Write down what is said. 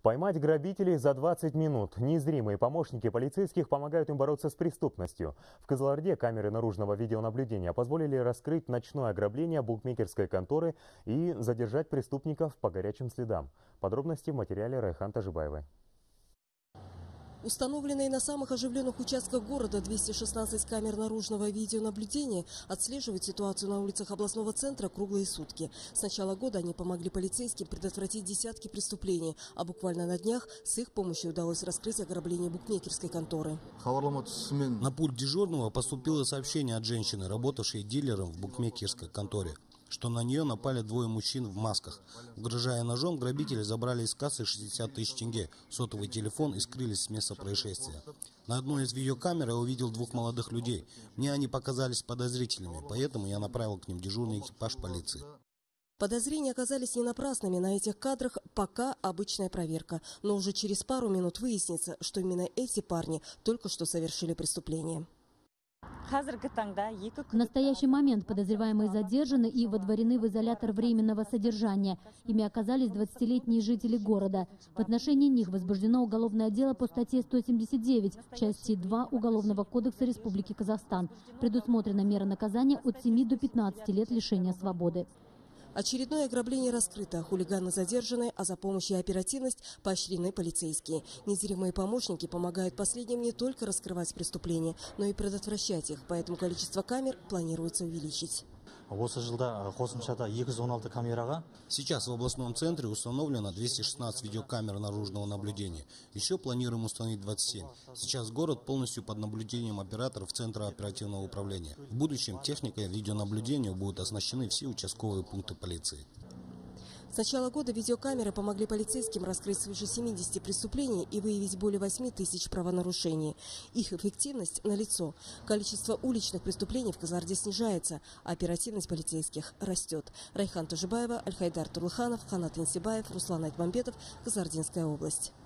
Поймать грабителей за 20 минут. Незримые помощники полицейских помогают им бороться с преступностью. В Кызылорде камеры наружного видеонаблюдения позволили раскрыть ночное ограбление букмекерской конторы и задержать преступников по горячим следам. Подробности в материале Райхан Тажибаевой. Установленные на самых оживленных участках города 216 камер наружного видеонаблюдения отслеживают ситуацию на улицах областного центра круглые сутки. С начала года они помогли полицейским предотвратить десятки преступлений, а буквально на днях с их помощью удалось раскрыть ограбление букмекерской конторы. На пульт дежурного поступило сообщение от женщины, работавшей дилером в букмекерской конторе, что на нее напали двое мужчин в масках. Угрожая ножом, грабители забрали из кассы 60 тысяч тенге, сотовый телефон и скрылись с места происшествия. На одной из видеокамер я увидел двух молодых людей. Мне они показались подозрительными, поэтому я направил к ним дежурный экипаж полиции. Подозрения оказались не напрасными. На этих кадрах пока обычная проверка. Но уже через пару минут выяснится, что именно эти парни только что совершили преступление. В настоящий момент подозреваемые задержаны и водворены в изолятор временного содержания. Ими оказались 20-летние жители города. В отношении них возбуждено уголовное дело по статье 179, части 2 Уголовного кодекса Республики Казахстан. Предусмотрена мера наказания от 7 до 15 лет лишения свободы. Очередное ограбление раскрыто. Хулиганы задержаны, а за помощь и оперативность поощрены полицейские. Незримые помощники помогают последним не только раскрывать преступления, но и предотвращать их. Поэтому количество камер планируется увеличить. Сейчас в областном центре установлено 216 видеокамер наружного наблюдения. Еще планируем установить 27. Сейчас город полностью под наблюдением операторов Центра оперативного управления. В будущем техникой видеонаблюдения будут оснащены все участковые пункты полиции. С начала года видеокамеры помогли полицейским раскрыть свыше 70 преступлений и выявить более 8 тысяч правонарушений. Их эффективность налицо. Количество уличных преступлений в Кызылорде снижается, а оперативность полицейских растет. Райхан Тажибаева, Альхайдар Турлыханов, Ханат Инсибаев, Руслан Айтмамбетов, Кызылординская область.